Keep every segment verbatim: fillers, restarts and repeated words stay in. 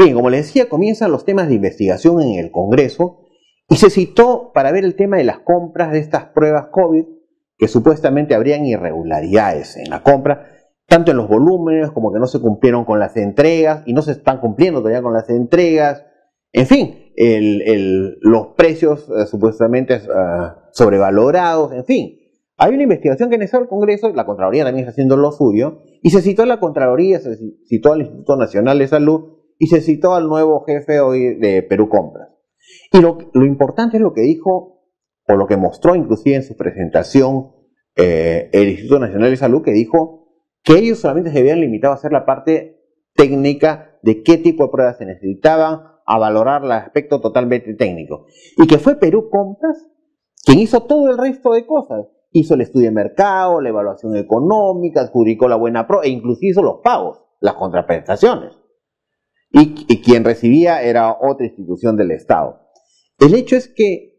Bien, como les decía, comienzan los temas de investigación en el Congreso y se citó para ver el tema de las compras de estas pruebas COVID, que supuestamente habrían irregularidades en la compra, tanto en los volúmenes como que no se cumplieron con las entregas y no se están cumpliendo todavía con las entregas. En fin, el, el, los precios uh, supuestamente uh, sobrevalorados, en fin. Hay una investigación que inició el Congreso, la Contraloría también está haciendo lo suyo, y se citó a la Contraloría, se citó al Instituto Nacional de Salud y se citó al nuevo jefe hoy de Perú Compras. Y lo, lo importante es lo que dijo, o lo que mostró inclusive en su presentación eh, el Instituto Nacional de Salud, que dijo que ellos solamente se habían limitado a hacer la parte técnica de qué tipo de pruebas se necesitaban, a valorar el aspecto totalmente técnico. Y que fue Perú Compras quien hizo todo el resto de cosas. Hizo el estudio de mercado, la evaluación económica, adjudicó la buena pro e inclusive hizo los pagos, las contraprestaciones. Y, y quien recibía era otra institución del Estado. El hecho es que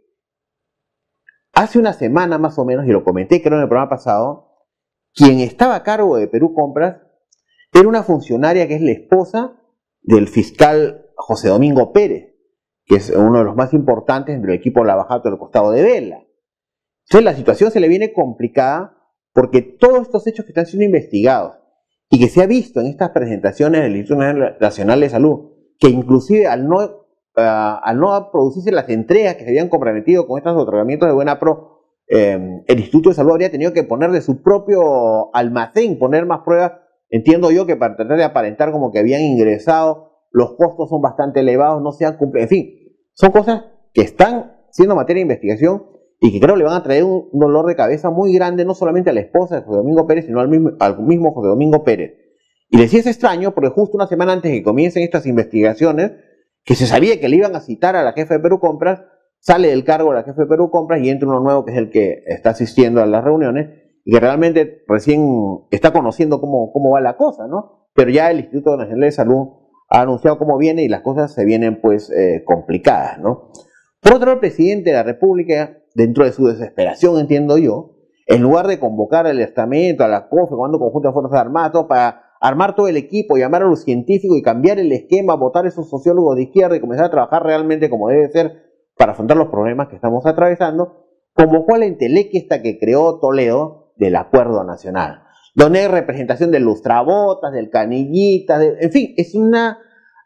hace una semana más o menos, y lo comenté creo en el programa pasado, quien estaba a cargo de Perú Compras era una funcionaria que es la esposa del fiscal José Domingo Pérez, que es uno de los más importantes del equipo Lavajato del costado de Vela. Entonces la situación se le viene complicada porque todos estos hechos que están siendo investigados y que se ha visto en estas presentaciones del Instituto Nacional de Salud, que inclusive al no, uh, al no producirse las entregas que se habían comprometido con estos otorgamientos de buena pro, eh, el Instituto de Salud habría tenido que poner de su propio almacén, poner más pruebas, entiendo yo que para tratar de aparentar como que habían ingresado, los costos son bastante elevados, no se han cumplido, en fin, son cosas que están siendo materia de investigación y que creo le van a traer un dolor de cabeza muy grande, no solamente a la esposa de José Domingo Pérez, sino al mismo, al mismo José Domingo Pérez. Y les decía es extraño, porque justo una semana antes de que comiencen estas investigaciones, que se sabía que le iban a citar a la jefa de Perú Compras, sale del cargo de la jefa de Perú Compras y entra uno nuevo que es el que está asistiendo a las reuniones y que realmente recién está conociendo cómo, cómo va la cosa, ¿no? Pero ya el Instituto Nacional de Salud ha anunciado cómo viene y las cosas se vienen pues eh, complicadas, ¿no? Por otro lado, el presidente de la República, dentro de su desesperación, entiendo yo, en lugar de convocar al estamento, a la C O F E, Comando Conjunto de Fuerzas Armadas, todo, para armar todo el equipo, llamar a los científicos y cambiar el esquema, votar a esos sociólogos de izquierda y comenzar a trabajar realmente como debe ser para afrontar los problemas que estamos atravesando, convocó a la entelequia esta que creó Toledo del Acuerdo Nacional, donde hay representación del lustrabotas, del canillitas, de, en fin, es una,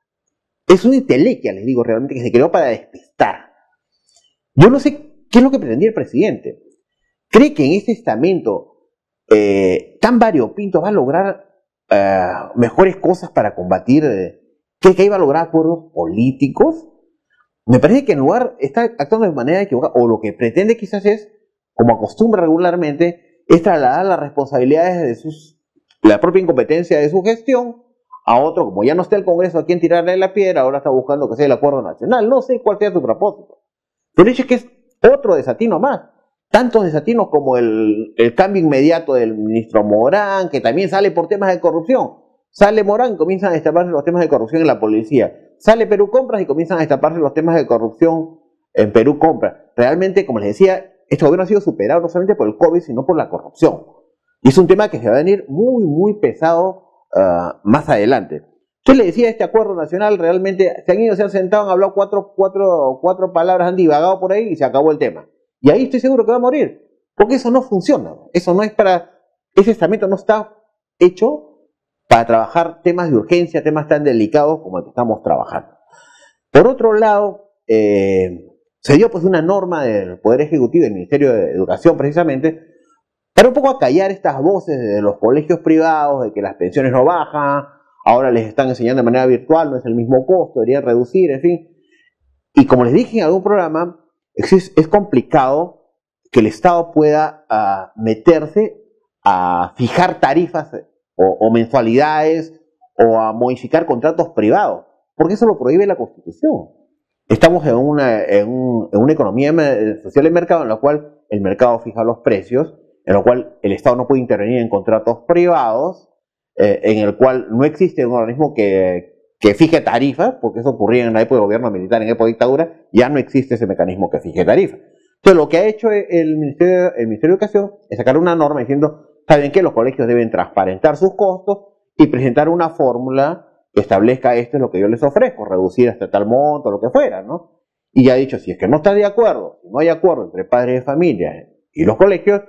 es una entelequia, les digo realmente, que se creó para despistar. Yo no sé qué es lo que pretendía el presidente. ¿Cree que en este estamento eh, tan variopinto va a lograr eh, mejores cosas para combatir? Eh, ¿Cree que iba a lograr acuerdos políticos? Me parece que en lugar está actuando de manera equivocada, o lo que pretende quizás es, como acostumbra regularmente, es trasladar las responsabilidades de sus, la propia incompetencia de su gestión a otro, como ya no está el Congreso a quien tirarle la piedra, ahora está buscando que sea el acuerdo nacional. No sé cuál sea su propósito. Pero dice que es otro desatino más. Tantos desatinos como el, el cambio inmediato del ministro Morán, que también sale por temas de corrupción. Sale Morán y comienzan a destaparse los temas de corrupción en la policía. Sale Perú Compras y comienzan a destaparse los temas de corrupción en Perú Compras. Realmente, como les decía, este gobierno ha sido superado no solamente por el COVID, sino por la corrupción. Y es un tema que se va a venir muy, muy pesado uh, más adelante. Yo le decía, este acuerdo nacional realmente se han ido, se han sentado, han hablado cuatro, cuatro, cuatro palabras, han divagado por ahí y se acabó el tema. Y ahí estoy seguro que va a morir, porque eso no funciona. Eso no es para, ese estamento no está hecho para trabajar temas de urgencia, temas tan delicados como el que estamos trabajando. Por otro lado, eh, se dio pues una norma del Poder Ejecutivo, del Ministerio de Educación precisamente, para un poco acallar estas voces de los colegios privados, de que las pensiones no bajan, ahora les están enseñando de manera virtual, no es el mismo costo, deberían reducir, en fin. Y como les dije en algún programa, es, es complicado que el Estado pueda uh, meterse a fijar tarifas o, o mensualidades o a modificar contratos privados, porque eso lo prohíbe la Constitución. Estamos en una, en, un, en una economía social de mercado en la cual el mercado fija los precios, en la cual el Estado no puede intervenir en contratos privados, Eh, en el cual no existe un organismo que, que fije tarifas, porque eso ocurría en la época del gobierno militar, en la época de dictadura, ya no existe ese mecanismo que fije tarifas. Entonces lo que ha hecho el Ministerio, el Ministerio de Educación es sacar una norma diciendo, saben que los colegios deben transparentar sus costos y presentar una fórmula establezca esto es lo que yo les ofrezco, reducir hasta tal monto, lo que fuera, ¿no? Y ya ha dicho, si es que no está de acuerdo, si no hay acuerdo entre padres de familia y los colegios,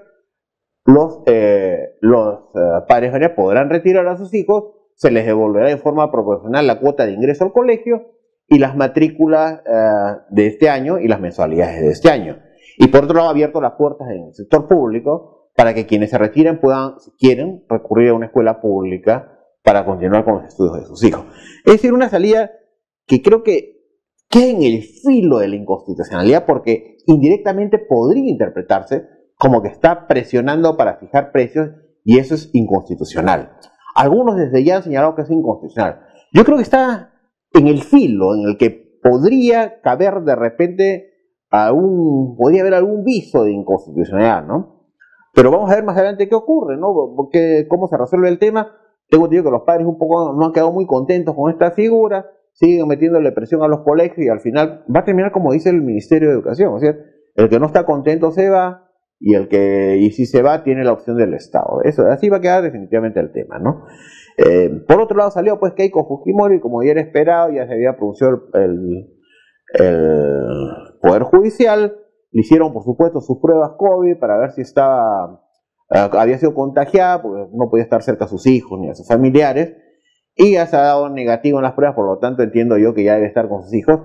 los, eh, los eh, padres de familia podrán retirar a sus hijos, se les devolverá de forma proporcional la cuota de ingreso al colegio y las matrículas eh, de este año y las mensualidades de este año. Y por otro lado, ha abierto las puertas en el sector público para que quienes se retiren puedan, si quieren, recurrir a una escuela pública para continuar con los estudios de sus hijos. Es decir, una salida que creo que queda en el filo de la inconstitucionalidad porque indirectamente podría interpretarse como que está presionando para fijar precios y eso es inconstitucional. Algunos desde ya han señalado que es inconstitucional. Yo creo que está en el filo en el que podría caber de repente algún, podría haber algún viso de inconstitucionalidad, ¿no? Pero vamos a ver más adelante qué ocurre, ¿no? Porque, cómo se resuelve el tema. Tengo entendido que los padres un poco no han quedado muy contentos con esta figura, siguen metiéndole presión a los colegios y al final va a terminar como dice el Ministerio de Educación, o sea, el que no está contento se va y el que, y si se va, tiene la opción del Estado. Eso, así va a quedar definitivamente el tema, ¿no? Eh, por otro lado salió pues Keiko Fujimori, como ya era esperado, ya se había pronunciado el, el, el Poder Judicial, le hicieron por supuesto sus pruebas COVID para ver si estaba, eh, había sido contagiada, porque no podía estar cerca a sus hijos ni a sus familiares, y ya se ha dado negativo en las pruebas, por lo tanto entiendo yo que ya debe estar con sus hijos.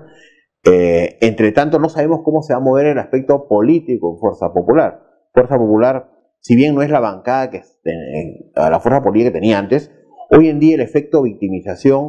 Eh, entre tanto, no sabemos cómo se va a mover el aspecto político en Fuerza Popular. Fuerza Popular, si bien no es la bancada que eh, la fuerza política que tenía antes, hoy en día el efecto victimización,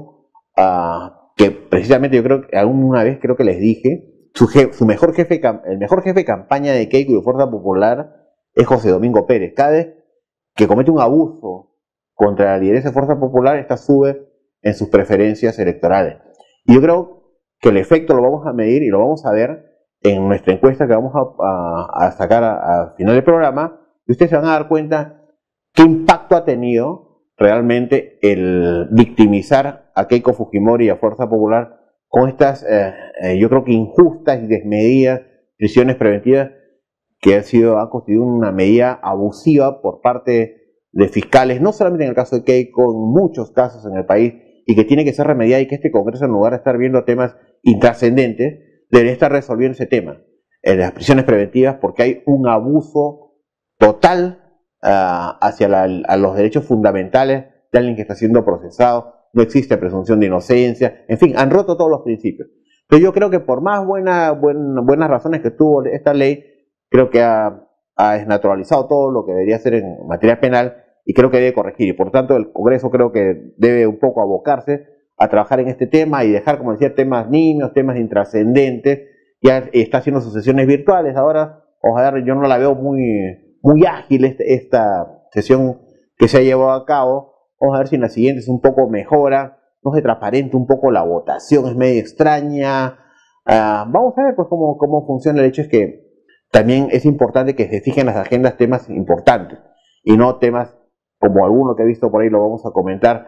uh, que precisamente yo creo que alguna vez creo que les dije, su, jef, su mejor jefe, el mejor jefe de campaña de Keiko y de Fuerza Popular es José Domingo Pérez. Cada vez que comete un abuso contra la lideresa de Fuerza Popular, esta sube en sus preferencias electorales. Y yo creo que el efecto lo vamos a medir y lo vamos a ver en nuestra encuesta que vamos a, a, a sacar al final del programa, y ustedes se van a dar cuenta qué impacto ha tenido realmente el victimizar a Keiko Fujimori y a Fuerza Popular con estas, eh, eh, yo creo que injustas y desmedidas prisiones preventivas que han sido, han constituido una medida abusiva por parte de fiscales, no solamente en el caso de Keiko, en muchos casos en el país, y que tiene que ser remediada y que este Congreso, en lugar de estar viendo temas intrascendentes, debería estar resolviendo ese tema en las prisiones preventivas porque hay un abuso total uh, hacia la, a los derechos fundamentales de alguien que está siendo procesado, no existe presunción de inocencia, en fin, han roto todos los principios. Pero yo creo que por más buena, buen, buenas razones que tuvo esta ley, creo que ha, ha desnaturalizado todo lo que debería ser en materia penal y creo que debe corregir. Y por tanto el Congreso creo que debe un poco abocarse a trabajar en este tema y dejar, como decía, temas niños, temas intrascendentes. Ya está haciendo sus sesiones virtuales. Ahora, ojalá, yo no la veo muy, muy ágil este, esta sesión que se ha llevado a cabo. Vamos a ver si en la siguiente es un poco mejora, no se transparente un poco la votación, es medio extraña. Uh, vamos a ver pues cómo, cómo funciona. El hecho es que también es importante que se fijen las agendas temas importantes y no temas como alguno que he visto por ahí, lo vamos a comentar,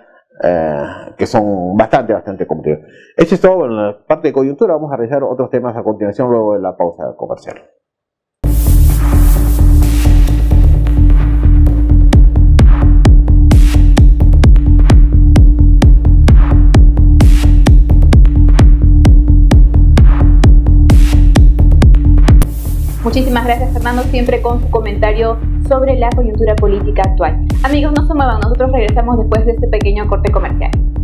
Uh, que son bastante, bastante complicados. Eso es todo en la parte de coyuntura. Vamos a realizar otros temas a continuación luego de la pausa comercial. Muchísimas gracias, Fernando, siempre con su comentario sobre la coyuntura política actual. Amigos, no se muevan, nosotros regresamos después de este pequeño corte comercial.